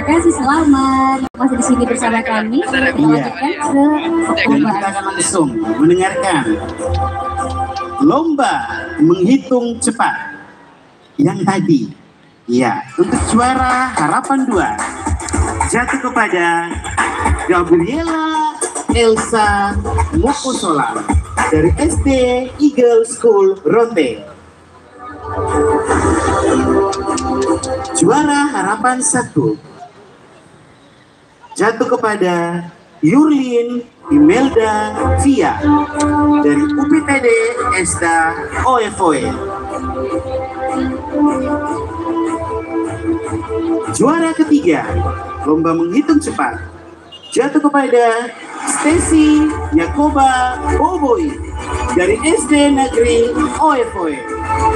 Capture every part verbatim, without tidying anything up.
Terima kasih, selamat masih di sini bersama kami. Kita lanjutkan ke Dan kita akan langsung mendengarkan lomba menghitung cepat yang tadi. Ya, untuk juara harapan dua jatuh kepada Gabriela Elsa Mokosola dari S D Eagle School Rote. Juara harapan satu jatuh kepada Yurlin Imelda Via dari U P T D Esda O F O E. Juara ketiga lomba menghitung cepat jatuh kepada Stacy Yakoba Boboy dari S D Negeri O F O E.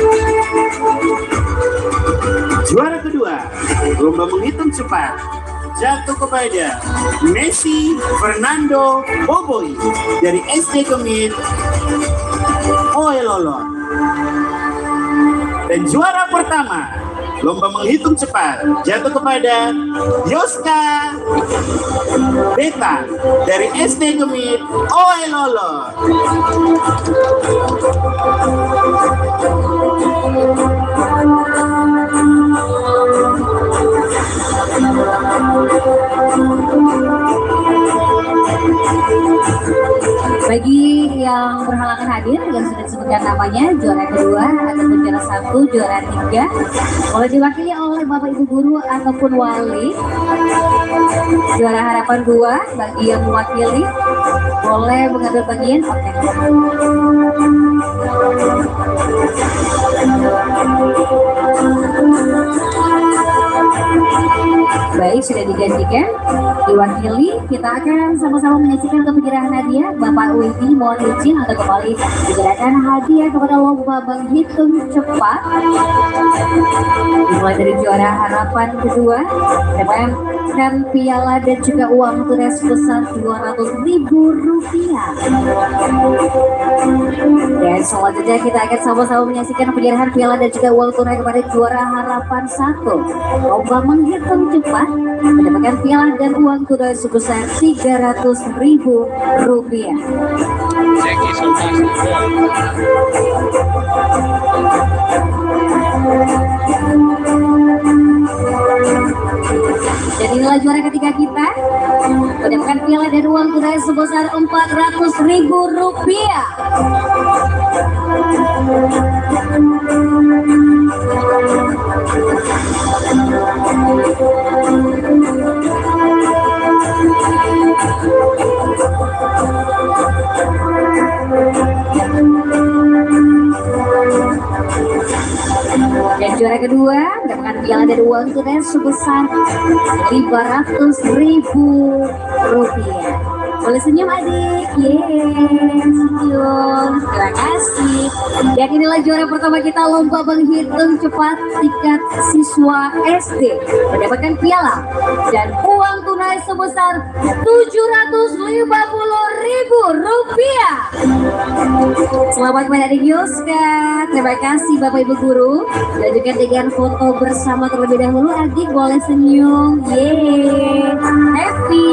Juara kedua lomba menghitung cepat jatuh kepada Messi Fernando Boboy dari S D Kemit Oe Lolon. Dan juara pertama lomba menghitung cepat jatuh kepada Yoska Beta dari S D Kemit Oe Lolon. Bagi yang berhalangan hadir yang sudah disebutkan namanya, juara kedua ataupun juara satu, juara tiga boleh diwakili oleh Bapak Ibu Guru ataupun wali. Juara harapan dua bagi yang mewakili boleh mengambil bagian. Oke. Baik, sudah digantikan, diwakili. Kita akan sama-sama menyaksikan penyerahan hadiah. Bapak Widi mohon izin untuk kembali menyerahkan hadiah kepada lomba menghitung cepat. Dimulai dari juara harapan kedua, mendapatkan piala dan juga uang tunai sebesar dua ratus ribu rupiah. Dan selanjutnya kita akan sama-sama menyaksikan penyerahan piala dan juga uang tunai kepada juara harapan satu. Lomba menghitung cepat mendapatkan piala dan uang tunai sebesar tiga ratus ribu rupiah. Dan inilah juara ketiga kita mendapatkan piala dan uang tunai sebesar empat ratus ribu rupiah. Dan juara kedua mendapatkan piala dan uang tunai sebesar lima ratus ribu rupiah. Boleh senyum adik, yeay, senyum, terima kasih. Dan inilah juara pertama kita lomba menghitung cepat tingkat siswa S D mendapatkan piala dan uang tunai sebesar tujuh ratus lima puluh ribu rupiah. Selamat kepada adik Yoska, terima kasih Bapak Ibu Guru. Dan juga dengan foto bersama terlebih dahulu, adik boleh senyum, yeay, happy.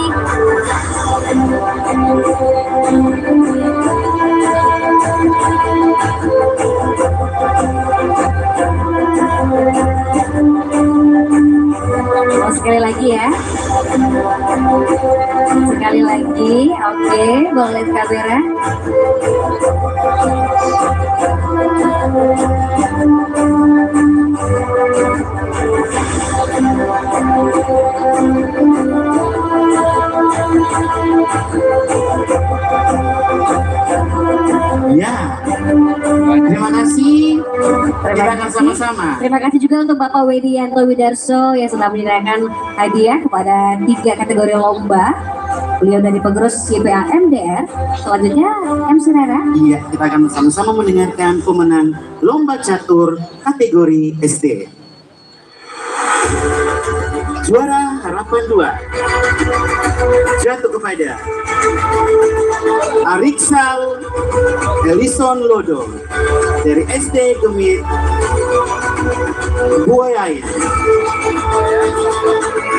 Oh, sekali lagi ya, sekali lagi, oke, boleh kamera. Ya, terima kasih. Kita akan sama-sama. Terima kasih juga untuk Bapak Wedianto Widarso yang sudah menyerahkan hadiah kepada tiga kategori lomba. Beliau dari pengurus Y P A M D R. Selanjutnya M C Rara. Iya, kita akan sama-sama mendengarkan pemenang lomba catur kategori S D. Juara harapan dua jatuh kepada Ariksal Elison Lodo dari S D Gemit Buaya.